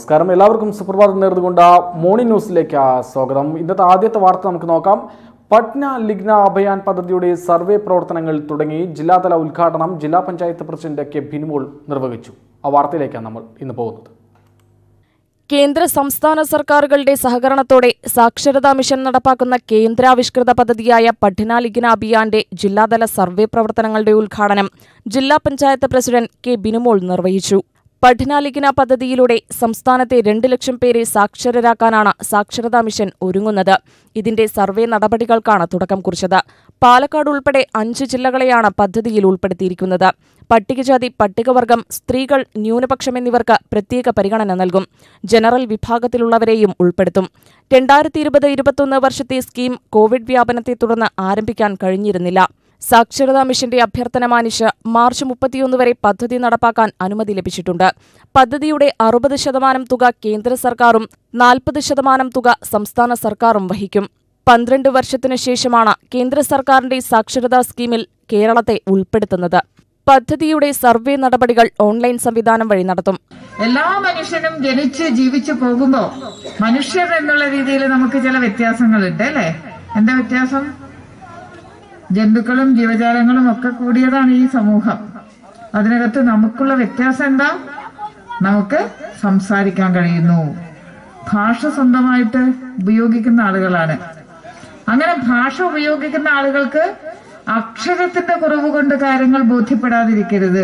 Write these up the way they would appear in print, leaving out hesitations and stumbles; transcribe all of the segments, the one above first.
നമസ്കാരം, എല്ലാവർക്കും സുപ്രഭാതം നേർന്നുകൊണ്ട് മോർണിംഗ് ന്യൂസിലേക്ക് സ്വാഗതം. ഇന്നത്തെ ആദ്യത്തെ വാർത്ത നമുക്ക് നോക്കാം. പട്ന ലിഗ്ന അഭിയാൻ പദ്ധതിയുടെ സർവേ പ്രവർത്തനങ്ങൾ തുടങ്ങി. ജില്ലാതല ഉദ്ഘാടനം ജില്ലാ പഞ്ചായത്ത് പ്രസിഡന്റ് കെ ബിനുമോൾ നിർവഹിച്ചു. ആ വാർത്തയിലേക്കാണ് നമ്മൾ ഇന്ന് പോകുന്നത്. കേന്ദ്ര സംസ്ഥാന സർക്കാരുകളുടെ സഹകരണത്തോടെ സാക്ഷരതാ മിഷൻ നടപ്പാക്കുന്ന കേന്ദ്രാവിഷ്കൃത പദ്ധതിയായ പഠന ലിഗ്ന അഭിയാന്റെ ജില്ലാതല സർവേ പ്രവർത്തനങ്ങളുടെ ഉദ്ഘാടനം ജില്ലാ പഞ്ചായത്ത് പ്രസിഡന്റ് കെ ബിനുമോൾ നിർവഹിച്ചു. പഠന ലിഗ്ന പദ്ധതിയിലൂടെ സംസ്ഥാനത്തെ 2 ലക്ഷം പേരെ സാക്ഷരരാക്കാനാണ് സാക്ഷരതാ മിഷൻ ഒരുങ്ങുന്നത്. ഇതിന്റെ സർവേ നടപടികൾക്കാണ് തുടക്കം കുറിച്ചത്. പാലക്കാട് ഉൾപ്പെടെ 5 ജില്ലകളെയാണ് പദ്ധതിയിൽ ഉൾപ്പെടുത്തിയിരിക്കുന്നത്. പട്ടികജാതി, പട്ടികവർഗം, സ്ത്രീകൾ, ന്യൂനപക്ഷം എന്നിവർക്ക് പ്രത്യേക പരിഗണന നൽകും. ജനറൽ വിഭാഗത്തിലുള്ളവരെയും ഉൾപ്പെടുത്തും. 2020-21 വർഷത്തെ സ്കീം കോവിഡ് വ്യാപനത്തെ തുടർന്ന് ആരംഭിക്കാൻ കഴിഞ്ഞിരുന്നില്ല. സാക്ഷരതാ മിഷന്റെ അഭ്യർത്ഥന മാനിച്ച് മാർച്ച് 31 വരെ പദ്ധതി നടപ്പാക്കാൻ അനുമതി ലഭിച്ചിട്ടുണ്ട്. പദ്ധതിയുടെ 60% തുക കേന്ദ്ര സർക്കാരും 40% തുക സംസ്ഥാന സർക്കാരും വഹിക്കും. 12 വർഷത്തിനു ശേഷമാണ് കേന്ദ്ര സർക്കാരിന്റെ സാക്ഷരതാ സ്കീമിൽ കേരളത്തെ ഉൾപ്പെടുത്തുന്നത്. പദ്ധതിയുടെ സർവേ നടപടികൾ ഓൺലൈൻ സംവിധാനം വഴി നടത്തും. എല്ലാ മനുഷ്യനും ജനിച്ച് ജീവിച്ചു പോകുമ്പോ മനുഷ്യർ എന്നുള്ള രീതിയിൽ നമുക്ക് ചില വ്യത്യാസങ്ങളുണ്ട്, അല്ലേ? എന്താ വ്യത്യാസം? ജന്തുക്കളും ജീവജാലങ്ങളും ഒക്കെ കൂടിയതാണ് ഈ സമൂഹം. അതിനകത്ത് നമുക്കുള്ള വ്യത്യാസം എന്താ? നമുക്ക് സംസാരിക്കാൻ കഴിയുന്നു. ഭാഷ സ്വന്തമായിട്ട് ഉപയോഗിക്കുന്ന ആളുകളാണ്. അങ്ങനെ ഭാഷ ഉപയോഗിക്കുന്ന ആളുകൾക്ക് അക്ഷരത്തിന്റെ കുറവ് കൊണ്ട് കാര്യങ്ങൾ ബോധ്യപ്പെടാതിരിക്കരുത്.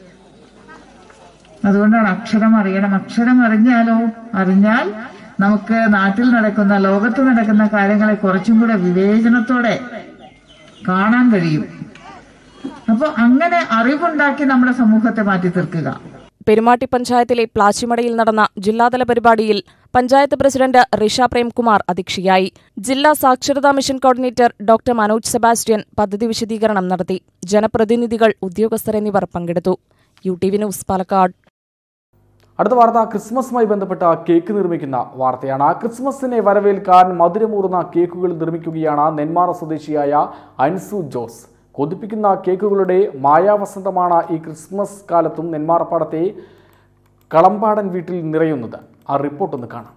അതുകൊണ്ടാണ് അക്ഷരം അറിയണം. അക്ഷരം അറിഞ്ഞാൽ നമുക്ക് നാട്ടിൽ നടക്കുന്ന, ലോകത്ത് നടക്കുന്ന കാര്യങ്ങളെ കുറച്ചും കൂടെ വിവേചനത്തോടെ കാണാൻ കഴിയും. അപ്പോൾ അങ്ങനെ അറിവുണ്ടാക്കി നമ്മുടെ സമൂഹത്തെ മാറ്റി തീർക്കുക. പെരുമാട്ടി പഞ്ചായത്തിലെ പ്ലാച്ചിമടയിൽ നടന്ന ജില്ലാതല പരിപാടിയിൽ പഞ്ചായത്ത് പ്രസിഡന്റ് റിഷ പ്രേംകുമാർ അധ്യക്ഷയായി. ജില്ലാ സാക്ഷരതാ mission coordinator doctor Manoj Sebastian പദ്ധതി വിശദീകരണം നടത്തി. ജനപ്രതിനിധികൾ, ഉദ്യോഗസ്ഥർ എന്നിവർ പങ്കെടുത്തു. UTV news, Palakkad. അടുത്ത വാർത്ത ക്രിസ്മസുമായി ബന്ധപ്പെട്ട കേക്ക് നിർമ്മിക്കുന്ന വാർത്തയാണ്. ക്രിസ്മസിനെ വരവേൽക്കാൻ മധുരമൂറുന്ന കേക്കുകൾ നിർമ്മിക്കുകയാണ് നെന്മാറ സ്വദേശിയായ അൻസു ജോസ്. കൊതിപ്പിക്കുന്ന കേക്കുകളുടെ മായാവസന്തമാണ് ഈ ക്രിസ്മസ് കാലത്തും നെന്മാറപ്പാടത്തെ കളമ്പാടൻ വീട്ടിൽ നിറയുന്നത്. ആ റിപ്പോർട്ടൊന്ന് കാണാം.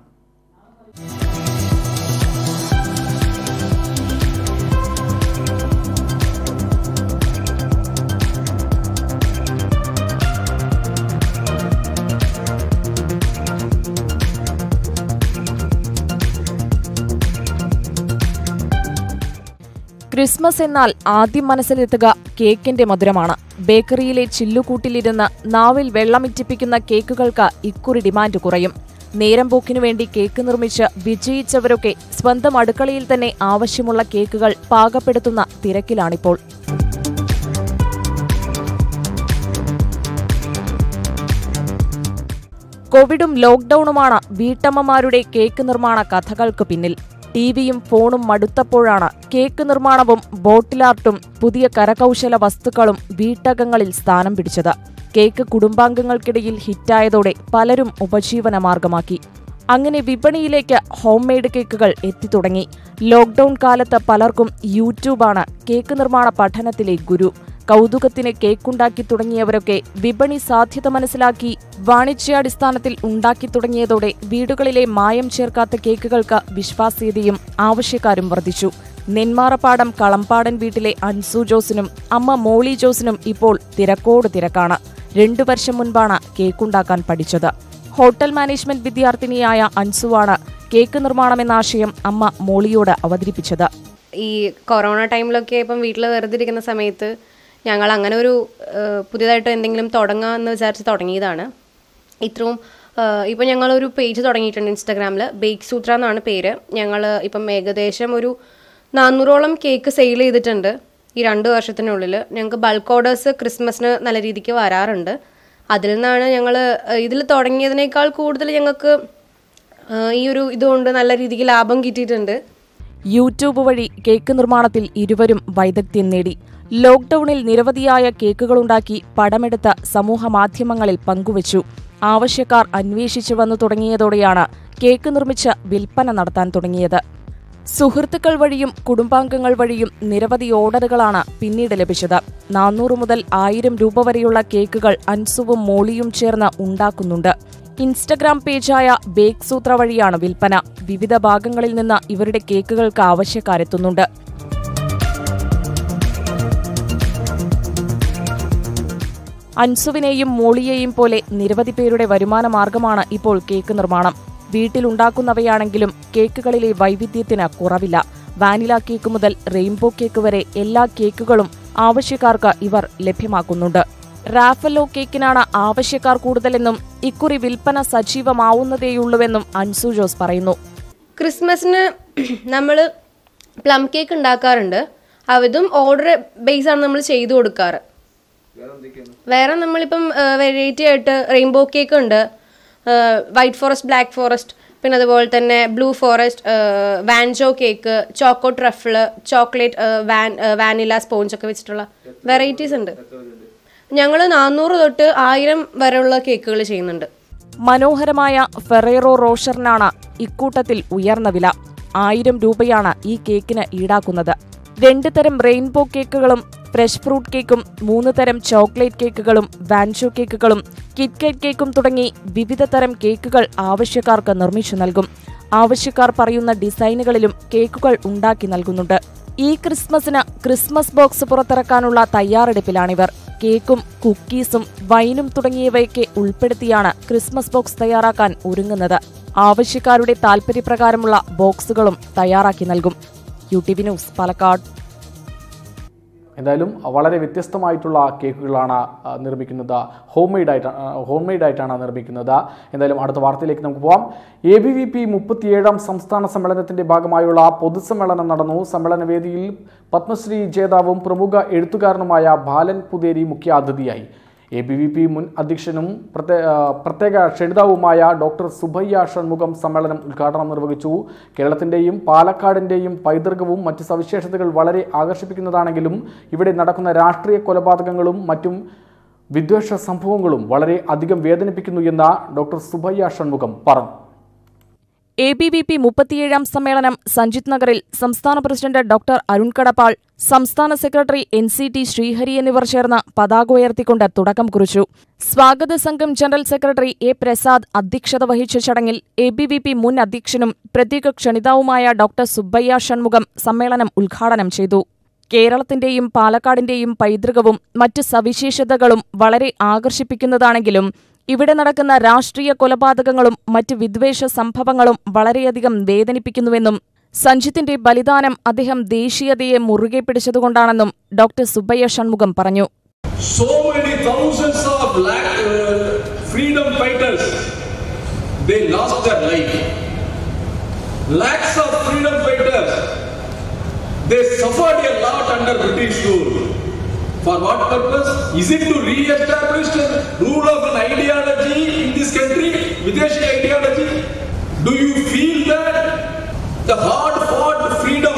ക്രിസ്മസ് എന്നാൽ ആദ്യം മനസ്സിലെത്തുക കേക്കിന്റെ മധുരമാണ്. ബേക്കറിയിലെ ചില്ലുകൂട്ടിലിരുന്ന് നാവിൽ വെള്ളമിറ്റിപ്പിക്കുന്ന കേക്കുകൾക്ക് ഇക്കുറി ഡിമാൻഡ് കുറയും. നേരം പോക്കിനു വേണ്ടി കേക്ക് നിർമ്മിച്ച് വിജയിച്ചവരൊക്കെ സ്വന്തം അടുക്കളയിൽ തന്നെ ആവശ്യമുള്ള കേക്കുകൾ പാകപ്പെടുത്തുന്ന തിരക്കിലാണിപ്പോൾ. കോവിഡും ലോക്ക്ഡൌണുമാണ് വീട്ടമ്മമാരുടെ കേക്ക് നിർമ്മാണ കഥകൾക്ക് പിന്നിൽ. ടിവിയും ഫോണും മടുത്തപ്പോഴാണ് കേക്ക് നിർമ്മാണവും ബോട്ടിലാർട്ടും പുതിയ കരകൗശല വസ്തുക്കളും വീട്ടകങ്ങളിൽ സ്ഥാനം പിടിച്ചത്. കേക്ക് കുടുംബാംഗങ്ങൾക്കിടയിൽ ഹിറ്റായതോടെ പലരും ഉപജീവന മാർഗമാക്കി. അങ്ങനെ വിപണിയിലേക്ക് ഹോം മെയ്ഡ് കേക്കുകൾ എത്തിത്തുടങ്ങി. ലോക്ക്ഡൌൺ കാലത്ത് പലർക്കും യൂട്യൂബാണ് കേക്ക് നിർമ്മാണ പഠനത്തിലെ ഗുരു. കൗതുകത്തിന് കേക്കുണ്ടാക്കി തുടങ്ങിയവരൊക്കെ വിപണി സാധ്യത മനസ്സിലാക്കി വാണിജ്യാടിസ്ഥാനത്തിൽ ഉണ്ടാക്കി തുടങ്ങിയതോടെ വീടുകളിലെ മായം ചേർക്കാത്ത കേക്കുകൾക്ക് വിശ്വാസ്യതയും ആവശ്യക്കാരും വർദ്ധിച്ചു. നെന്മാറപ്പാടം കളമ്പാടൻ വീട്ടിലെ അൻസു ജോസിനും അമ്മ മോളി ജോസിനും ഇപ്പോൾ തിരക്കോട് തിരക്കാണ്. 2 വർഷം മുൻപാണ് കേക്കുണ്ടാക്കാൻ പഠിച്ചത്. ഹോട്ടൽ മാനേജ്മെന്റ് വിദ്യാർത്ഥിനിയായ അൻസുവാണ് കേക്ക് നിർമ്മാണമെന്ന ആശയം അമ്മ മോളിയോട് അവതരിപ്പിച്ചത്. ഈ കൊറോണ ടൈമിലൊക്കെ ഇപ്പം വീട്ടിൽ വെറുതെ ഇരിക്കുന്ന സമയത്ത് ഞങ്ങൾ അങ്ങനെ ഒരു പുതിയതായിട്ട് എന്തെങ്കിലും തുടങ്ങാമെന്ന് വിചാരിച്ച് തുടങ്ങിയതാണ്. ഇപ്പം ഞങ്ങളൊരു പേജ് തുടങ്ങിയിട്ടുണ്ട് ഇൻസ്റ്റാഗ്രാമിൽ. ബേക്ക് സൂത്ര എന്നാണ് പേര്. ഞങ്ങൾ ഇപ്പം ഏകദേശം ഒരു 400ഓളം കേക്ക് സെയിൽ ചെയ്തിട്ടുണ്ട് ഈ 2 വർഷത്തിനുള്ളിൽ. ഞങ്ങൾക്ക് ബൾക്ക് ഓർഡേഴ്സ് ക്രിസ്മസിന് നല്ല രീതിക്ക് വരാറുണ്ട്. അതിൽ നിന്നാണ് ഞങ്ങൾ ഇതിൽ തുടങ്ങിയതിനേക്കാൾ കൂടുതൽ ഞങ്ങൾക്ക് ഈ ഒരു ഇതുകൊണ്ട് നല്ല രീതിക്ക് ലാഭം കിട്ടിയിട്ടുണ്ട്. യൂട്യൂബ് വഴി കേക്ക് നിർമ്മാണത്തിൽ ഇരുവരും വൈദഗ്ധ്യം നേടി. ലോക്ക്ഡൌണിൽ നിരവധിയായ കേക്കുകളുണ്ടാക്കി പടമെടുത്ത് സമൂഹമാധ്യമങ്ങളിൽ പങ്കുവച്ചു. ആവശ്യക്കാർ അന്വേഷിച്ചു വന്നു തുടങ്ങിയതോടെയാണ് കേക്ക് നിർമ്മിച്ച് വിൽപ്പന നടത്താൻ തുടങ്ങിയത്. സുഹൃത്തുക്കൾ വഴിയും കുടുംബാംഗങ്ങൾ വഴിയും നിരവധി ഓർഡറുകളാണ് പിന്നീട് ലഭിച്ചത്. 400 മുതൽ 1000 രൂപ വരെയുള്ള കേക്കുകൾ അൻസുവും മോളിയും ചേർന്ന് ഉണ്ടാക്കുന്നുണ്ട്. ഇൻസ്റ്റഗ്രാം പേജായ ബേക്ക് സൂത്ര വഴിയാണ് വിൽപ്പന. വിവിധ ഭാഗങ്ങളിൽ നിന്ന് ഇവരുടെ കേക്കുകൾക്ക് ആവശ്യക്കാരെത്തുന്നുണ്ട്. അൻസുവിനെയും മോളിയെയും പോലെ നിരവധി പേരുടെ വരുമാന മാർഗമാണ് ഇപ്പോൾ കേക്ക് നിർമ്മാണം. വീട്ടിലുണ്ടാക്കുന്നവയാണെങ്കിലും കേക്കുകളിലെ വൈവിധ്യത്തിന് കുറവില്ല. വാനില കേക്ക് മുതൽ റെയിൻബോ കേക്ക് വരെ എല്ലാ കേക്കുകളും ആവശ്യക്കാർക്ക് ഇവർ ലഭ്യമാക്കുന്നുണ്ട്. റാഫലോ കേക്കിനാണ് ആവശ്യക്കാർ കൂടുതലെന്നും ഇക്കുറി വിൽപ്പന സജീവമാവുന്നതേയുള്ളൂവെന്നും അൻസു ജോസ് പറയുന്നു. ക്രിസ്മസിന് നമ്മൾ പ്ലം കേക്ക് ഉണ്ടാക്കാറുണ്ട്. അതും ഓർഡർ ബേസാണ് നമ്മൾ ചെയ്തു കൊടുക്കാറ്. വേറെ നമ്മളിപ്പം വെറൈറ്റി ആയിട്ട് റെയിൻബോ കേക്ക് ഉണ്ട്, വൈറ്റ് ഫോറസ്റ്റ്, ബ്ലാക്ക് ഫോറസ്റ്റ്, പിന്നെ അതുപോലെ തന്നെ ബ്ലൂ ഫോറസ്റ്റ്, വാൻജോ cake, choco truffle, chocolate vanilla sponge ഒക്കെ വെച്ചിട്ടുള്ള വെറൈറ്റീസ് ഉണ്ട്. ഞങ്ങൾ 400 തൊട്ട് 1000 വരെയുള്ള കേക്കുകൾ ചെയ്യുന്നുണ്ട്. മനോഹരമായ ഫെറേറോ റോഷറിനാണ് ഇക്കൂട്ടത്തിൽ ഉയർന്ന വില. 1000 രൂപയാണ് ഈ കേക്കിന് ഈടാക്കുന്നത്. 2 തരം റെയിൻബോ കേക്കുകളും ഫ്രഷ് ഫ്രൂട്ട് കേക്കും 3 തരം ചോക്ലേറ്റ് കേക്കുകളും വാൻഷോ കേക്കുകളും കിറ്റ്കാറ്റ് കേക്കും തുടങ്ങി വിവിധ തരം കേക്കുകൾ ആവശ്യക്കാർക്ക് നിർമ്മിച്ചു നൽകും. ആവശ്യക്കാർ പറയുന്ന ഡിസൈനുകളിലും കേക്കുകൾ ഉണ്ടാക്കി നൽകുന്നുണ്ട്. ഈ ക്രിസ്മസിന് ക്രിസ്മസ് ബോക്സ് പുറത്തിറക്കാനുള്ള തയ്യാറെടുപ്പിലാണിവർ. കേക്കും കുക്കീസും വൈനും തുടങ്ങിയവയൊക്കെ ഉൾപ്പെടുത്തിയാണ് ക്രിസ്മസ് ബോക്സ് തയ്യാറാക്കാൻ ഒരുങ്ങുന്നത്. ആവശ്യക്കാരുടെ താൽപര്യപ്രകാരമുള്ള ബോക്സുകളും തയ്യാറാക്കി നൽകും. UTV news, Palakkad. എന്തായാലും വളരെ വ്യത്യസ്തമായിട്ടുള്ള കേക്കുകളാണ് നിർമ്മിക്കുന്നത്. ഹോം മെയ്ഡായിട്ടാണ് നിർമ്മിക്കുന്നത്. എന്തായാലും അടുത്ത വാർത്തയിലേക്ക് നമുക്ക് പോകാം. ABVP 37ാം സംസ്ഥാന സമ്മേളനത്തിന്റെ ഭാഗമായുള്ള പൊതുസമ്മേളനം നടന്നു. സമ്മേളന വേദിയിൽ പത്മശ്രീ ജേതാവും പ്രമുഖ എഴുത്തുകാരനുമായ ബാലൻ പുതേരി മുഖ്യാതിഥിയായി. ABVP മുൻ അധ്യക്ഷനും പ്രത്യേക ക്ഷണിതാവുമായ ഡോക്ടർ സുബയ്യ ഷൺമുഖം സമ്മേളനം ഉദ്ഘാടനം നിർവഹിച്ചു. കേരളത്തിൻ്റെയും പാലക്കാടിൻ്റെയും പൈതൃകവും മറ്റ് സവിശേഷതകൾ വളരെ ആകർഷിപ്പിക്കുന്നതാണെങ്കിലും ഇവിടെ നടക്കുന്ന രാഷ്ട്രീയ കൊലപാതകങ്ങളും മറ്റും വിദ്വേഷ സംഭവങ്ങളും വളരെ അധികം വേദനിപ്പിക്കുന്നു എന്ന് ഡോക്ടർ സുബയ്യ ഷൺമുഖം പറഞ്ഞു. ABVP 37ാം സമ്മേളനം സഞ്ജിത് നഗറിൽ സംസ്ഥാന പ്രസിഡന്റ് ഡോക്ടർ അരുൺ കടപ്പാൾ, സംസ്ഥാന സെക്രട്ടറി NCT ശ്രീഹരി എന്നിവർ ചേർന്ന് പതാക ഉയർത്തിക്കൊണ്ട് തുടക്കം കുറിച്ചു. സ്വാഗത സംഘം ജനറൽ സെക്രട്ടറി A പ്രസാദ് അധ്യക്ഷത വഹിച്ച ചടങ്ങിൽ ABVP മുൻ അധ്യക്ഷനും പ്രത്യേക ക്ഷണിതാവുമായ ഡോക്ടർ സുബ്ബയ്യ ഷൺമുഖം സമ്മേളനം ഉദ്ഘാടനം ചെയ്തു. കേരളത്തിന്റെയും പാലക്കാടിന്റെയും പൈതൃകവും മറ്റ് സവിശേഷതകളും വളരെ ആകർഷിപ്പിക്കുന്നതാണെങ്കിലും ഇവിടെ നടക്കുന്ന രാഷ്ട്രീയ കൊലപാതകങ്ങളും മറ്റ് വിദ്വേഷ സംഭവങ്ങളും വളരെയധികം വേദനിപ്പിക്കുന്നുവെന്നും സഞ്ജിത്തിന്റെ ബലിദാനം അദ്ദേഹം ദേശീയതയെ മുറുകെ പിടിച്ചതുകൊണ്ടാണെന്നും ഡോക്ടർ സുബ്ബയ്യ ഷൺമുഖം പറഞ്ഞു. So many thousands of freedom fighters, they lost their life. Lakhs of freedom fighters, they suffered a lot under British rule. For what purpose? Is it to re-establish the rule of an ideology in this country, Videshi ideology? Do you feel that the hard-fought freedom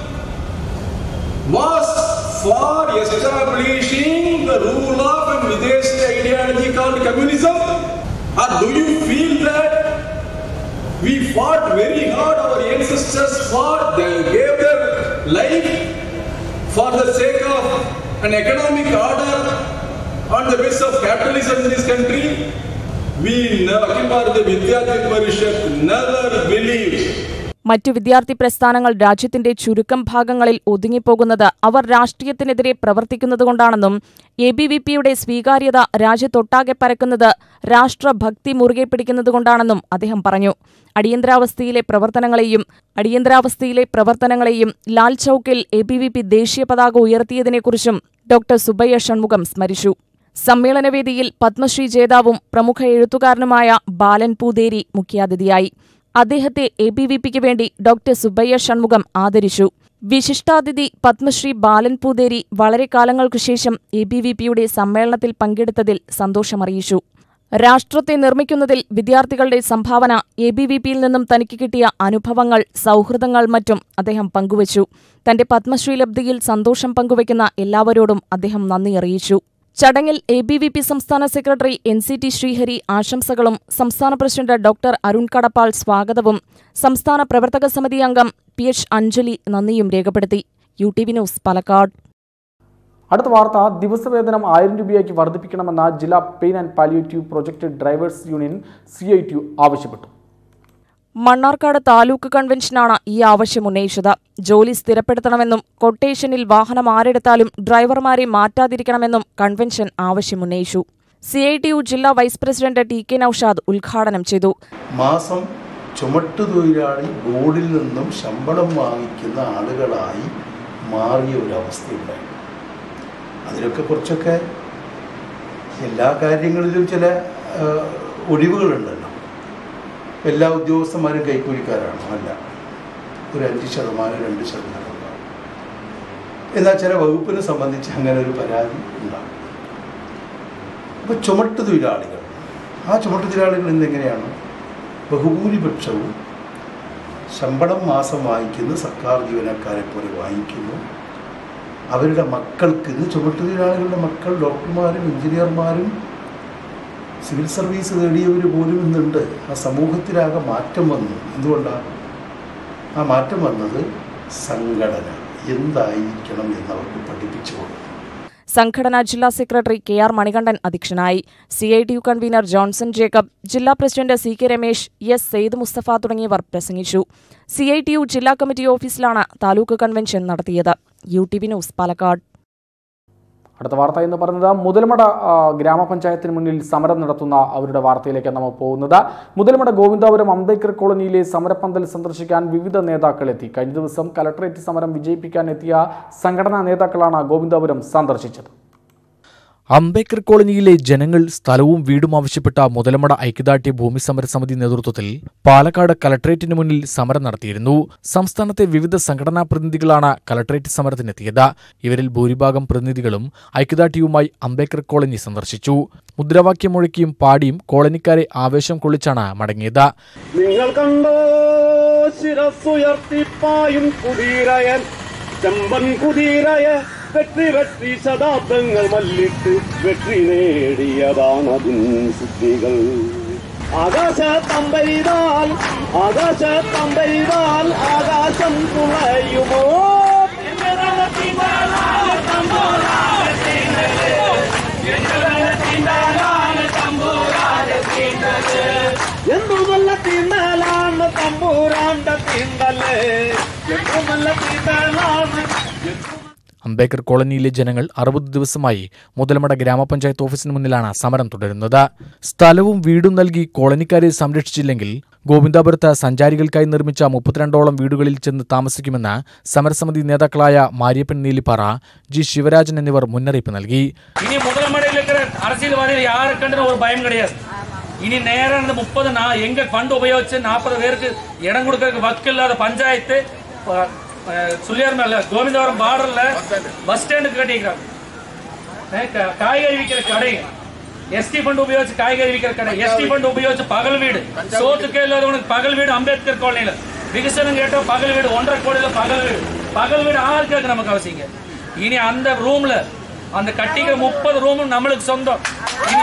was for establishing the rule of a Videshi ideology called communism? Or do you feel that we fought very hard, our ancestors fought, they gave their life for the sake of an economic order on the basis of capitalism in this country? We never, Bharatiya Vidyarthi Parishad never believed. മറ്റു വിദ്യാർത്ഥി പ്രസ്ഥാനങ്ങൾ രാജ്യത്തിന്റെ ചുരുക്കം ഭാഗങ്ങളിൽ ഒതുങ്ങിപ്പോകുന്നത് അവർ രാഷ്ട്രീയത്തിനെതിരെ പ്രവർത്തിക്കുന്നതുകൊണ്ടാണെന്നും ABVPയുടെ സ്വീകാര്യത രാജ്യത്തൊട്ടാകെ പരക്കുന്നത് രാഷ്ട്രഭക്തി മുറുകെ പിടിക്കുന്നതുകൊണ്ടാണെന്നും അദ്ദേഹം പറഞ്ഞു. അടിയന്തരാവസ്ഥയിലെ പ്രവർത്തനങ്ങളെയും ലാൽ ചൌക്കിൽ ABVP ദേശീയ പതാക ഉയർത്തിയതിനെക്കുറിച്ചും ഡോക്ടർ സുബ്ബയ്യ ഷൺമുഖം സ്മരിച്ചു. സമ്മേളനവേദിയിൽ പത്മശ്രീ ജേതാവും പ്രമുഖ എഴുത്തുകാരനുമായ ബാലൻ പൂതേരി മുഖ്യാതിഥിയായി. അദ്ദേഹത്തെ ABVPക്ക് വേണ്ടി ഡോക്ടർ സുബ്ബയ്യ ഷൺമുഖം ആദരിച്ചു. വിശിഷ്ടാതിഥി പത്മശ്രീ ബാലൻ പൂതേരി വളരെ കാലങ്ങൾക്കു ശേഷം ABVPയുടെ സമ്മേളനത്തിൽ പങ്കെടുത്തതിൽ സന്തോഷമറിയിച്ചു. രാഷ്ട്രത്തെ നിർമ്മിക്കുന്നതിൽ വിദ്യാർത്ഥികളുടെ സംഭാവന, ABVPയിൽ നിന്നും തനിക്ക് കിട്ടിയ അനുഭവങ്ങൾ, സൗഹൃദങ്ങൾ മറ്റും അദ്ദേഹം പങ്കുവച്ചു. തന്റെ പത്മശ്രീ ലബ്ധിയിൽ സന്തോഷം പങ്കുവയ്ക്കുന്ന എല്ലാവരോടും അദ്ദേഹം നന്ദി അറിയിച്ചു. ചടങ്ങിൽ ABVP സംസ്ഥാന സെക്രട്ടറി NCT ശ്രീഹരി ആശംസകളും സംസ്ഥാന പ്രസിഡന്റ് ഡോക്ടർ അരുൺ കടപ്പാൾ സ്വാഗതവും സംസ്ഥാന പ്രവർത്തക സമിതി അംഗം PH അഞ്ജലി നന്ദിയും രേഖപ്പെടുത്തി. UTV news, Palakkad. അടുത്ത വാർത്ത, ദിവസവേതനം 1000 രൂപയാക്കി വർദ്ധിപ്പിക്കണമെന്ന ജില്ലാ pain and palliative project drivers union CITU ആവശ്യപ്പെട്ടു. മണ്ണാർക്കാട് താലൂക്ക് കൺവെൻഷനാണ് ഈ ആവശ്യം ഉന്നയിച്ചത്. ജോലി സ്ഥിരപ്പെടുത്തണമെന്നും കൊട്ടേഷനിൽ വാഹനം ആരെടുത്താലും ഡ്രൈവർമാരെ മാറ്റാതിരിക്കണമെന്നും കൺവെൻഷൻ ആവശ്യമുന്നയിച്ചു. CITU ജില്ലാ വൈസ് പ്രസിഡന്റ് TK നൌഷാദ് ഉദ്ഘാടനം ചെയ്തു. മാസം ചുമട്ടുതൊഴിലാളി ബോർഡിൽ നിന്നും ശമ്പളം വാങ്ങിക്കുന്ന ആളുകളായി മാറിയ ഒരവസ്ഥയുണ്ടായി. അതിലൊക്കെ കുറച്ചൊക്കെ എല്ലാ കാര്യങ്ങളിലും ചില ഒഴിവുകളുണ്ടല്ലോ. എല്ലാ ഉദ്യോഗസ്ഥന്മാരും കൈക്കൂലിക്കാരാണ്, അല്ല. ഒരു 5%, 2% ഉണ്ടാകും. എന്നാൽ ചില വകുപ്പിനെ സംബന്ധിച്ച് അങ്ങനെ ഒരു പരാതി ഉണ്ടാകും. അപ്പോൾ ചുമട്ടുതൊഴിലാളികൾ, ആ ചുമട്ടുതൊഴിലാളികൾ ഇന്നെങ്ങനെയാണ്? ബഹുഭൂരിപക്ഷവും ശമ്പളം മാസം വാങ്ങിക്കുന്ന സർക്കാർ ജീവനക്കാരെ പോലെ വാങ്ങിക്കുന്നു. അവരുടെ മക്കൾക്ക്, ഇന്ന് ചുമട്ടുതൊഴിലാളികളുടെ മക്കൾ ഡോക്ടർമാരും എഞ്ചിനീയർമാരും സിവിൽ സർവീസ് നേടിയവർ പോലും ഇന്നുണ്ട്. ആ സമൂഹത്തിലാകെ മാറ്റം വന്നു. എന്തുകൊണ്ടാണ് ആ മാറ്റം വന്നത്? സംഘടന എന്തായിരിക്കണം എന്നവർക്ക് പഠിപ്പിച്ചു കൊടുക്കും. സംഘടനാ ജില്ലാ സെക്രട്ടറി KR മണികണ്ഠൻ അധ്യക്ഷനായി. CITU കൺവീനർ ജോൺസൺ ജേക്കബ്, ജില്ലാ president CK Ramesh, S Saeed Mustafa തുടങ്ങിയവർ പ്രസംഗിച്ചു. CITU ജില്ലാ കമ്മിറ്റി ഓഫീസിലാണ് താലൂക്ക് കൺവെൻഷൻ നടത്തിയത്. UTV news, Palakkad. അടുത്ത വാർത്ത എന്ന് പറയുന്നത്, മുതലമട ഗ്രാമപഞ്ചായത്തിന് മുന്നിൽ സമരം നടത്തുന്ന അവരുടെ വാർത്തയിലേക്ക് നമ്മൾ പോകുന്നത്. മുതലമട ഗോവിന്ദാപുരം അംബേദ്കർ കോളനിയിലെ സമരപ്പന്തൽ സന്ദർശിക്കാൻ വിവിധ നേതാക്കൾ എത്തി. കഴിഞ്ഞ ദിവസം കലക്ടറേറ്റ് സമരം വിജയിപ്പിക്കാൻ എത്തിയ സംഘടനാ നേതാക്കളാണ് ഗോവിന്ദാപുരം സന്ദർശിച്ചത്. അംബേദ്കർ കോളനിയിലെ ജനങ്ങൾ സ്ഥലവും വീടും ആവശ്യപ്പെട്ട മുതലമട ഐക്യദാർഢ്യ ഭൂമി സമര സമിതി നേതൃത്വത്തിൽ പാലക്കാട് കലക്ടറേറ്റിന് മുന്നിൽ സമരം നടത്തിയിരുന്നു. സംസ്ഥാനത്തെ വിവിധ സംഘടനാ പ്രതിനിധികളാണ് കലക്ടറേറ്റ് സമരത്തിനെത്തിയത്. ഇവരിൽ ഭൂരിഭാഗം പ്രതിനിധികളും ഐക്യദാർഢ്യവുമായി അംബേദ്കർ കോളനി സന്ദർശിച്ചു. മുദ്രാവാക്യം മുഴക്കിയും പാടിയും കോളനിക്കാരെ ആവേശം കൊള്ളിച്ചാണ് മടങ്ങിയത്. നിങ്ങൾ കണ്ടോ ശിരസ്സുയർത്തിപ്പായും കുടീരയൻ, ചെമ്പൻ കുടീരയ, വെற்றி വെற்றி ശതാബ്ദങ്ങൾ മല്ലിട്ട് വെற்றி നേടിയതാണതിൻ സിദ്ധികൾ. ആകാശത്തമ്പെയ്താൽ ആകാശം തുളയുമോ? എന്തു നല്ല തീണ്ടലാണ് തമ്പൂരാന്റെ തീണ്ടല്ലേ, എന്തു നല്ല തീണ്ടലാണ്. അംബേദ്കർ കോളനിയിലെ ജനങ്ങൾ 60 ദിവസമായി മുതലമട ഗ്രാമപഞ്ചായത്ത് ഓഫീസിന് മുന്നിലാണ് സമരം തുടരുന്നത്. സ്ഥലവും വീടും നൽകി കോളനിക്കാരെ സംരക്ഷിച്ചില്ലെങ്കിൽ ഗോവിന്ദാപുരത്ത് സഞ്ചാരികൾക്കായി നിർമ്മിച്ച 32ഓളം വീടുകളിൽ ചെന്ന് താമസിക്കുമെന്ന് സമരസമിതി നേതാക്കളായ മാരിയപ്പൻ നീലിപ്പാറ, G ശിവരാജൻ എന്നിവർ മുന്നറിയിപ്പ് നൽകി. ഇനി മുതലമടയിലേക്ക് அரசியல் வரையில் யாருக்கென்று ஒரு பயம் கிடையாது. இனி நேரம் 30 எங்க ஃபண்ட் உபயோகிச்சு 40 பேருக்கு இடம் கொடுக்கறதுக்கு வக்கு இல்லாத பஞ்சாயத்து சுள்ளியார்மேல கோவிந்தபுரம் பார்டர்ல பஸ் ஸ்டாண்டுக்கு கட்டிக்கிறாங்க. காய்கறி விற்கிற கடை, ST ஃபண்ட் உபயோகிச்சு காய்கறி விற்கிற கடை, ST ஃபண்ட் உபயோகிச்சு பகல் வீடு, சோத்துக்கே இல்லாதவனுக்கு பகல் வீடு அம்பேத்கர் காலனியில விகசனம் கேட்ட பகல் வீடு 1.5 கோடியில பகல் வீடு ஆளுக்கு நமக்கு அவசியங்க. இனி அந்த ரூம்ல அந்த கட்டிக்கிற 30 ரூமும் நம்மளுக்கு சொந்தம். இனி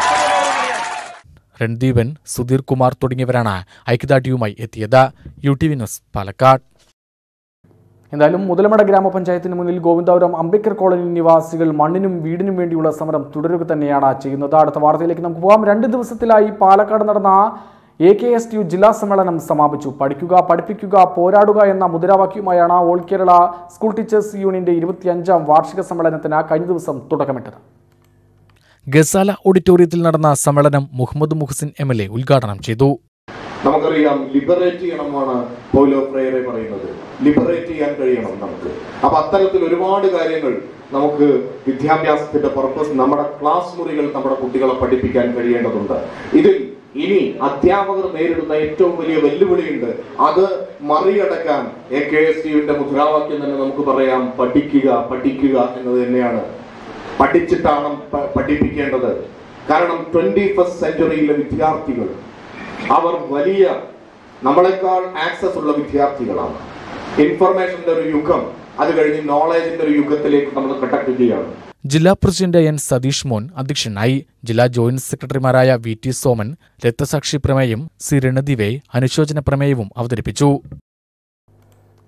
രൺദീപൻ, സുധീർ കുമാർ തുടങ്ങിയവരാണ് ഐക്യദാർഢ്യവുമായി എത്തിയത്. UTV news, Palakkad. എന്തായാലും മുതലമട ഗ്രാമപഞ്ചായത്തിന് മുന്നിൽ ഗോവിന്ദാപുരം അംബേദ്കർ കോളനി നിവാസികൾ മണ്ണിനും വീടിനും വേണ്ടിയുള്ള സമരം തുടരുക തന്നെയാണ് ചെയ്യുന്നത്. അടുത്ത വാർത്തയിലേക്ക് നമുക്ക് പോകാം. 2 ദിവസത്തിലായി പാലക്കാട് നടന്ന AKSTU ജില്ലാ സമ്മേളനം സമാപിച്ചു. പഠിക്കുക, പഠിപ്പിക്കുക, പോരാടുക എന്ന മുദ്രാവാക്യവുമായാണ് ഓൾ കേരള സ്കൂൾ ടീച്ചേഴ്സ് യൂണിയന്റെ 25ാം വാർഷിക സമ്മേളനത്തിന് കഴിഞ്ഞ ദിവസം തുടക്കമിട്ടത്. ഗസാല ഓഡിറ്റോറിയത്തിൽ നടന്ന സമ്മേളനം മുഹമ്മദ് മുഹസിൻ MLA ഉദ്ഘാടനം ചെയ്തു. നമുക്കറിയാം, ലിബറേറ്റ് ചെയ്യണമെന്നാണ് പൗലോ ഫ്രൈറെ പറയുന്നത്. ലിബറേറ്റ് ചെയ്യാൻ കഴിയണം നമുക്ക്. അപ്പൊ അത്തരത്തിൽ ഒരുപാട് കാര്യങ്ങൾ നമുക്ക് വിദ്യാഭ്യാസത്തിന്റെ പർപ്പസ്, നമ്മുടെ ക്ലാസ് മുറികൾ നമ്മുടെ കുട്ടികളെ പഠിപ്പിക്കാൻ കഴിയേണ്ടതുണ്ട്. ഇതിൽ ഇനി അധ്യാപകർ നേരിടുന്ന ഏറ്റവും വലിയ വെല്ലുവിളിയുണ്ട്. അത് മറികടക്കാൻ AKSTUവിന്റെ മുദ്രാവാക്യം തന്നെ നമുക്ക് പറയാം, പഠിക്കുക പഠിക്കുക എന്നത് തന്നെയാണ്. പഠിച്ചിട്ടാണ് പഠിപ്പിക്കേണ്ടത്. കാരണം 21st സെഞ്ച്വറിയിലെ വിദ്യാർത്ഥികൾ അവർ വലിയ നമ്മളെക്കാൾ ആക്സസ് ഉള്ള വിദ്യാർത്ഥികളാണ്. ഇൻഫർമേഷന്റെ ഒരു യുഗം, അത് കഴിഞ്ഞ് നോളേജിന്റെ ഒരു യുഗത്തിലേക്ക് നമ്മൾ കടക്കുകയാണ്. ജില്ലാ പ്രസിഡന്റ് N സതീഷ് മോൻ അധ്യക്ഷനായി. ജില്ലാ ജോയിന്റ് സെക്രട്ടറിമാരായ VT സോമൻ രക്തസാക്ഷി പ്രമേയം, C രണദിവേ അനുശോചന പ്രമേയവും അവതരിപ്പിച്ചു.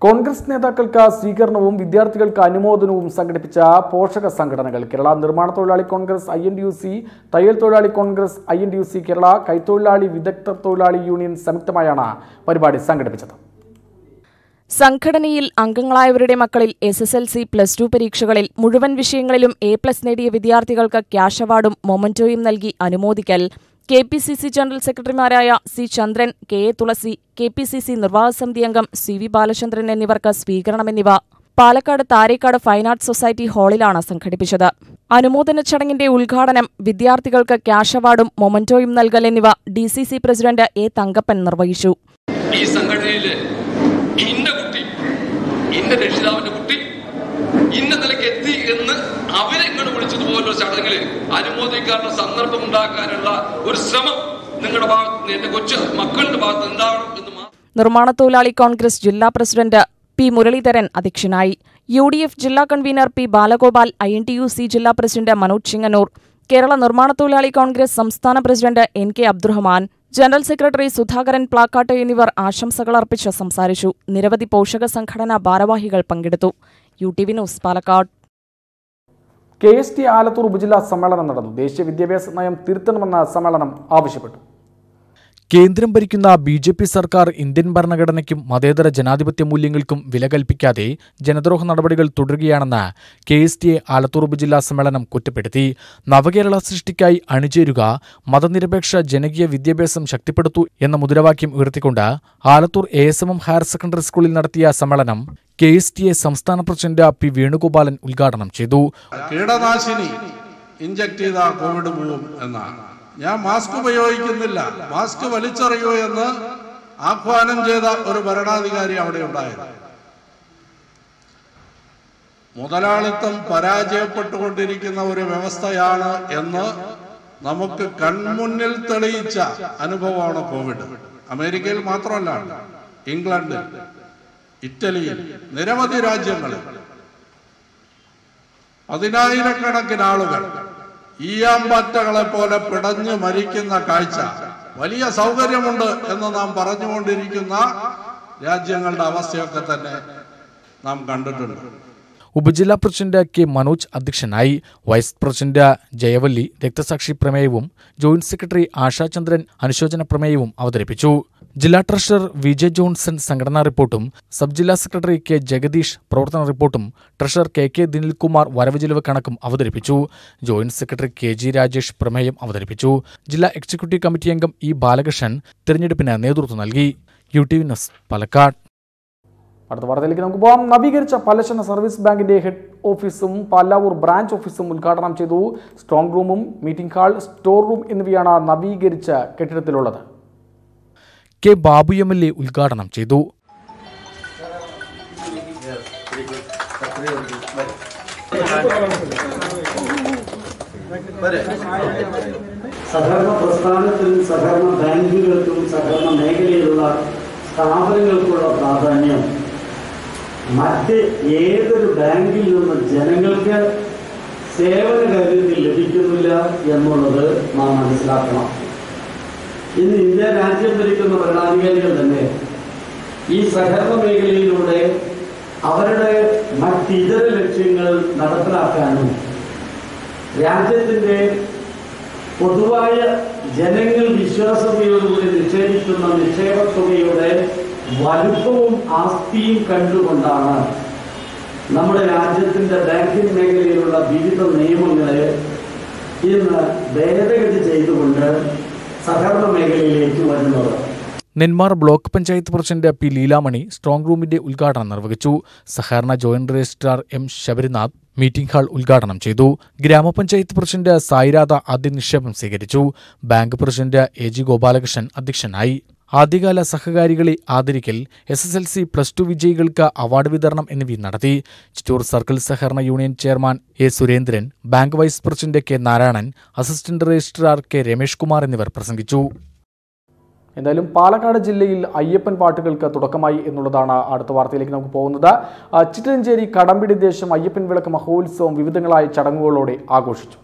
കോൺഗ്രസ് നേതാക്കൾക്ക് സ്വീകരണവും വിദ്യാർത്ഥികൾക്ക് അനുമോദനവും സംഘടിപ്പിച്ച പോഷക സംഘടനകൾ കേരള നിർമ്മാണ തൊഴിലാളി കോൺഗ്രസ് INTUC, തയ്യൽ തൊഴിലാളി കോൺഗ്രസ് INTUC, കേരള കൈത്തൊഴിലാളി വിദഗ്ധ തൊഴിലാളി യൂണിയൻ സംയുക്തമായാണ് പരിപാടി സംഘടിപ്പിച്ചത്. സംഘടനയിൽ അംഗങ്ങളായവരുടെ മക്കളിൽ SSLC, +2 പരീക്ഷകളിൽ മുഴുവൻ വിഷയങ്ങളിലും A+ നേടിയ വിദ്യാർത്ഥികൾക്ക് ക്യാഷ് അവാർഡും മൊമന്റോയും നൽകി അനുമോദിക്കൽ, KPCC ജനറൽ സെക്രട്ടറിമാരായ C. Chandran, KA. Thulasi, KPCC നിർവാഹക സമിതി അംഗം CV. ബാലചന്ദ്രൻ എന്നിവർക്ക് സ്വീകരണം എന്നിവ Palakkad Tharekkad fine arts society ഹാളിലാണ് സംഘടിപ്പിച്ചത്. അനുമോദന ചടങ്ങിന്റെ ഉദ്ഘാടനം, വിദ്യാർത്ഥികൾക്ക് ക്യാഷ് അവാർഡും മൊമന്റോയും നൽകൽ എന്നിവ DCC പ്രസിഡന്റ് A. തങ്കപ്പൻ നിർവഹിച്ചു. ഈ സംഘടനയിലെ ഇന്ന കുട്ടി, ഇന്ന രക്ഷിതാവിന്റെ കുട്ടി ഇന്ന നിലയ്ക്ക് എത്തി എന്ന് അവരെ ഇങ്ങോട്ട് വിളിച്ചതുപോലുള്ള ചടങ്ങിൽ അനുമോദിക്കാനുള്ള സന്ദർഭം ഉണ്ടാക്കാനുള്ള ഒരു ശ്രമം നിങ്ങളുടെ ഭാഗത്ത്, എന്റെ കൊച്ചു മക്കളുടെ ഭാഗത്ത് ഉണ്ടാവണം എന്ന്. നിർമ്മാണ തൊഴിലാളി കോൺഗ്രസ് ജില്ലാ പ്രസിഡന്റ് P. മുരളീധരൻ അധ്യക്ഷനായി. UDF ജില്ലാ കൺവീനർ P. ബാലഗോപാൽ, INTUC ജില്ലാ പ്രസിഡന്റ് മനോജ് ചിങ്ങന്നൂർ, കേരള നിർമ്മാണ തൊഴിലാളി കോൺഗ്രസ് സംസ്ഥാന president NK Abdurahman, general secretary Sudhakaran Plakkat എന്നിവർ ആശംസകൾ അർപ്പിച്ച് സംസാരിച്ചു. നിരവധി പോഷക സംഘടനാ ഭാരവാഹികൾ പങ്കെടുത്തു. UTV news, Palakkad. KST Alathur ഉപജില്ലാ സമ്മേളനം നടന്നു. ദേശീയ വിദ്യാഭ്യാസ നയം തിരുത്തണമെന്ന് സമ്മേളനം ആവശ്യപ്പെട്ടു. കേന്ദ്രം ഭരിക്കുന്ന BJP സർക്കാർ ഇന്ത്യൻ ഭരണഘടനയ്ക്കും മതേതര ജനാധിപത്യ മൂല്യങ്ങൾക്കും വില കൽപ്പിക്കാതെ ജനദ്രോഹ നടപടികൾ തുടരുകയാണെന്ന് KST ആലത്തൂർ ഉപജില്ലാ സമ്മേളനം കുറ്റപ്പെടുത്തി. നവകേരള സൃഷ്ടിക്കായി അണിചേരുക, മതനിരപേക്ഷ ജനകീയ വിദ്യാഭ്യാസം ശക്തിപ്പെടുത്തൂ എന്ന മുദ്രാവാക്യം ഉയർത്തിക്കൊണ്ട് ആലത്തൂർ ASMM ഹയർ സെക്കൻഡറി സ്കൂളിൽ നടത്തിയ സമ്മേളനം KSTA സംസ്ഥാന പ്രസിഡന്റ് P. വേണുഗോപാലൻ ഉദ്ഘാടനം ചെയ്തു. കീടനാശിനി ഇഞ്ചക്ട് ചെയ്ത കോവിഡ് പോവും എന്നാണ്. ഞാൻ മാസ്ക് ഉപയോഗിക്കുന്നില്ല, മാസ്ക് വലിച്ചെറിയൂ എന്ന് ആഹ്വാനം ചെയ്ത ഒരു ഭരണാധികാരി അവിടെ ഉണ്ടായിരുന്നു. മുതലാളിത്തം പരാജയപ്പെട്ടുകൊണ്ടിരിക്കുന്ന ഒരു വ്യവസ്ഥയാണ് എന്ന് നമുക്ക് കൺമുന്നിൽ തെളിയിച്ച അനുഭവമാണ് കോവിഡ്. അമേരിക്കയിൽ മാത്രമല്ല, ഇംഗ്ലണ്ടിൽ, ഇറ്റലിയിൽ, നിരവധി രാജ്യങ്ങളിൽ പതിനായിരക്കണക്കിന് ആളുകൾ ഈയാമ്പാറ്റകളെ പോലെ പിടഞ്ഞു മരിക്കുന്ന കാഴ്ച, വലിയ സൗകര്യമുണ്ട് എന്ന് നാം പറഞ്ഞുകൊണ്ടിരിക്കുന്ന രാജ്യങ്ങളുടെ അവസ്ഥയൊക്കെ തന്നെ നാം കണ്ടിട്ടുണ്ട്. ഉപജില്ലാ പ്രസിഡന്റ് K. മനോജ് അധ്യക്ഷനായി. വൈസ് പ്രസിഡന്റ് ജയവല്ലി രക്തസാക്ഷി പ്രമേയവും ജോയിന്റ് സെക്രട്ടറി ആശാചന്ദ്രൻ അനുശോചന പ്രമേയവും അവതരിപ്പിച്ചു. ജില്ലാ ട്രഷറർ VJ ജോൺസൺ സംഘടനാ റിപ്പോർട്ടും, സബ് ജില്ലാ സെക്രട്ടറി K. ജഗദീഷ് പ്രവർത്തന റിപ്പോർട്ടും, ട്രഷറർ KK ദിനിൽകുമാർ വരവ് ചെലവ് കണക്കും അവതരിപ്പിച്ചു. ജോയിന്റ് സെക്രട്ടറി KG രാജേഷ് പ്രമേയം അവതരിപ്പിച്ചു. ജില്ലാ എക്സിക്യൂട്ടീവ് കമ്മിറ്റി അംഗം E. ബാലകൃഷ്ണൻ തെരഞ്ഞെടുപ്പിന് നേതൃത്വം നൽകി. UTV news, Palakkad. അടുത്ത വാർത്തയിലേക്ക് നമുക്ക് പോകാം. നവീകരിച്ച പലശന സർവീസ് ബാങ്കിന്റെ ഹെഡ് ഓഫീസും പാലാവൂർ ബ്രാഞ്ച് ഓഫീസും ഉദ്ഘാടനം ചെയ്തു. സ്ട്രോങ് റൂമും മീറ്റിംഗ് ഹാൾ, സ്റ്റോർ റൂം എന്നിവയാണ് നവീകരിച്ച കെട്ടിടത്തിലുള്ളത്. K. ബാബു MLA ഉദ്ഘാടനം ചെയ്തു. സഹകരണ പ്രസ്ഥാനത്തിനും സഹകരണ ബാങ്കുകൾക്കും സഹകരണ മേഖലയിലുള്ള സ്ഥാപനങ്ങൾക്കുള്ള പ്രാധാന്യം മറ്റ് ഏതൊരു ബാങ്കിൽ നിന്നും ജനങ്ങൾക്ക് സേവന കാര്യത്തിൽ ലഭിക്കുന്നില്ല എന്നുള്ളത് നാം മനസ്സിലാക്കണം. ഇന്ന് ഇന്ത്യ രാജ്യം ഭരിക്കുന്ന ഭരണാധികാരികൾ തന്നെ ഈ സഹകരണ മേഖലയിലൂടെ അവരുടെ മറ്റിതര ലക്ഷ്യങ്ങൾ നടപ്പിലാക്കാനും രാജ്യത്തിന്റെ പൊതുവായ ജനങ്ങൾ വിശ്വാസതയോടുകൂടി നിക്ഷേപിക്കുന്ന നിക്ഷേപത്തുകയുടെ വലുപ്പവും ആസ്തിയും കണ്ടുകൊണ്ടാണ് നമ്മുടെ രാജ്യത്തിന്റെ ബാങ്കിംഗ് മേഖലയിലുള്ള വിവിധ നിയമങ്ങളെ ഇന്ന് ഭേദഗതി ചെയ്തുകൊണ്ട് സഹകരണ മേഖലയിലേക്ക് വരുന്നത്. Nenmara block panchayat president P. Leelamani strong റൂമിന്റെ ഉദ്ഘാടനം നിർവഹിച്ചു. സഹകരണ joint registrar M. Sabarinath meeting hall ഉദ്ഘാടനം ചെയ്തു. ഗ്രാമപഞ്ചായത്ത് പ്രസിഡന്റ് സായിരാധ ആദ്യ നിക്ഷേപം സ്വീകരിച്ചു. ബാങ്ക് പ്രസിഡന്റ് AG ഗോപാലകൃഷ്ണൻ അധ്യക്ഷനായി. ആദ്യകാല സഹകാരികളെ ആദരിക്കൽ, SSLC, +2 വിജയികൾക്ക് അവാർഡ് വിതരണം എന്നിവ നടത്തി. ചിറ്റൂർ സർക്കിൾ സഹകരണ union chairman A. Surendran, bank vice president K. Narayanan, assistant registrar K. Ramesh Kumar എന്നിവർ പ്രസംഗിച്ചു. എന്തായാലും പാലക്കാട് ജില്ലയിൽ അയ്യപ്പൻ പാട്ടുകൾക്ക് തുടക്കമായി എന്നുള്ളതാണ് അടുത്ത വാർത്തയിലേക്ക് നമുക്ക് പോകുന്നത്. ചിറ്റഞ്ചേരി കടമ്പിടി ദേശം അയ്യപ്പൻ വിളക്ക് മഹോത്സവം വിവിധങ്ങളായ ചടങ്ങുകളോടെ ആഘോഷിച്ചു.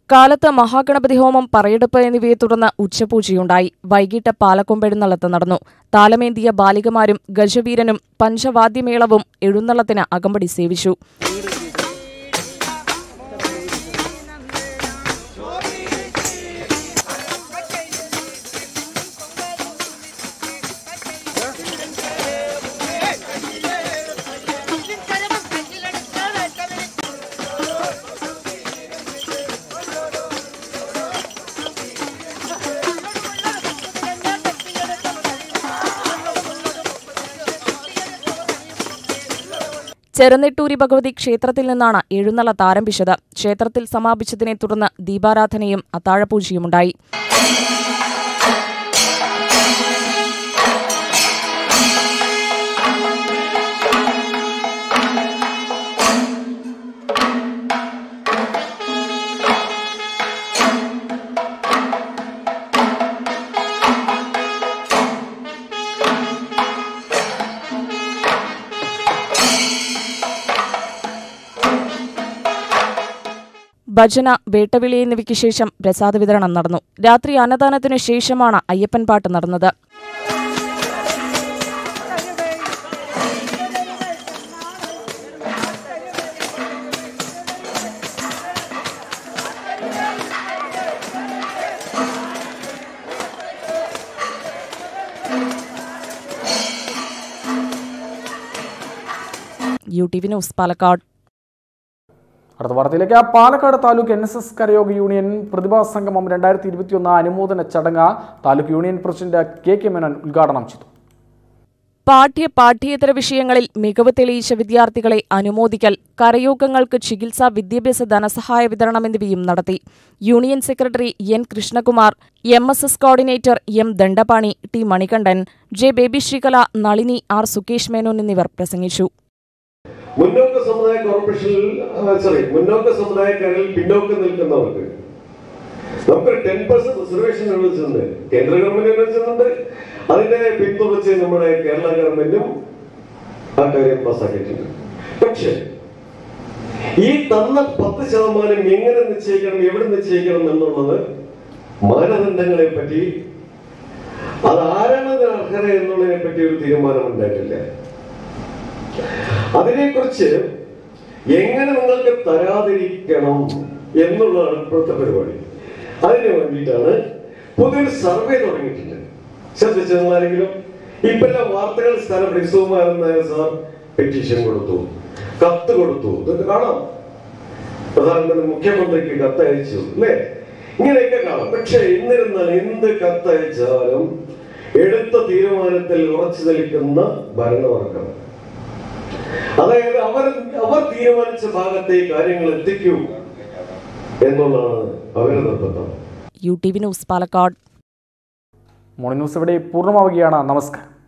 കാലത്ത് മഹാഗണപതി ഹോമം, പറയെടുപ്പ് എന്നിവയെ തുടർന്ന് ഉച്ചപൂജയുണ്ടായി. വൈകിട്ട് പാലക്കൊമ്പെഴുന്നള്ളത്ത് നടന്നു. താലമേന്തിയ ബാലികമാരും ഗജവീരനും പഞ്ചവാദ്യമേളവും എഴുന്നള്ളത്തിന് അകമ്പടി സേവിച്ചു. ചെറുനെട്ടൂരി ഭഗവതി ക്ഷേത്രത്തിൽ നിന്നാണ് എഴുന്നള്ളത്ത് ആരംഭിച്ചത്. ക്ഷേത്രത്തിൽ സമാപിച്ചതിനെ തുടർന്ന് ദീപാരാധനയും അത്താഴപൂജയുമുണ്ടായി. ഭജന, വേട്ടവിളി എന്നിവയ്ക്ക് ശേഷം പ്രസാദ വിതരണം നടന്നു. രാത്രി അന്നദാനത്തിനു ശേഷമാണ് അയ്യപ്പൻ പാട്ട് നടന്നത്. UTV news, Palakkad. അടുത്ത വാർത്തയിലേക്ക്. പാലക്കാട് താലൂക്ക് NSS കരയോഗ യൂണിയൻ പ്രതിഭാ സംഗമം 2021 അനുമോദന ചടങ്ങ് taluk union president KK Menon ഉദ്ഘാടനം ചെയ്തു. പാഠ്യേതര വിഷയങ്ങളിൽ മികവ് തെളിയിച്ച വിദ്യാർത്ഥികളെ അനുമോദിക്കൽ, കരയോഗങ്ങൾക്ക് ചികിത്സാ വിദ്യാഭ്യാസ ധനസഹായ വിതരണം എന്നിവയും നടത്തി. Union secretary N Krishnakumar, MSS coordinator M Dandapani, T Manikandan, J Baby Sreekala, Nalini, R Sukesh Menon എന്നിവർ പ്രസംഗിച്ചു. മുന്നോക്ക സമുദായ കോർപ്പറേഷനിൽ മുന്നോക്ക സമുദായക്കാരിൽ പിന്നോക്കം നിൽക്കുന്നവർക്ക് നമുക്കൊരു 10% റിസർവേഷൻ അനുവദിച്ചിട്ടുണ്ട്. കേന്ദ്ര ഗവൺമെന്റ് അനുവദിച്ചിട്ടുണ്ട്. അതിന്റെ പിന്തുണച്ച് നമ്മുടെ കേരള ഗവൺമെന്റും ആ കാര്യം പാസ്സാക്കിയിട്ടുണ്ട്. പക്ഷെ ഈ തന്ന 10% എങ്ങനെ നിശ്ചയിക്കണം, എവിടെ നിശ്ചയിക്കണം എന്നുള്ളത് മാനദണ്ഡങ്ങളെ പറ്റി, അത് ആരാണ് അർഹത എന്നുള്ളതിനെ പറ്റി ഒരു തീരുമാനം ഉണ്ടായിട്ടില്ല. അതിനെക്കുറിച്ച് എങ്ങനെ നിങ്ങൾക്ക് തരാതിരിക്കണം എന്നുള്ളതാണ് ഇപ്പോഴത്തെ പരിപാടി. അതിനു വേണ്ടിയിട്ടാണ് പുതിയൊരു സർവേ തുടങ്ങിയിട്ടുണ്ട്. ശ്രദ്ധിച്ചെന്നാരെങ്കിലും ഇപ്പെല്ലാം വാർത്തകൾ സ്ഥാനപ്പെടുത്തി സുകുമാരൻ നായർ സാർ പെറ്റീഷൻ കൊടുത്തു, കത്ത് കൊടുത്തു, ഇതൊക്കെ കാണാം. പ്രധാനമന്ത്രി മുഖ്യമന്ത്രിക്ക് കത്തയച്ചു, അല്ലേ? ഇങ്ങനെയൊക്കെ കാണാം. പക്ഷെ എന്നിരുന്നാൽ എന്ത് കത്തയച്ചാലും എടുത്ത തീരുമാനത്തിൽ ഉറച്ചു നിൽക്കുന്ന ഭരണവർഗം, അതായത് അവർ തീരുമാനിച്ച ഭാഗത്തെ കാര്യങ്ങൾ എത്തിക്കൂ എന്നുള്ളതാണ് അവരുടെ നിർബന്ധം. UTV news, Palakkad. Morning news ഇവിടെ പൂർണ്ണമാവുകയാണ്. നമസ്കാരം.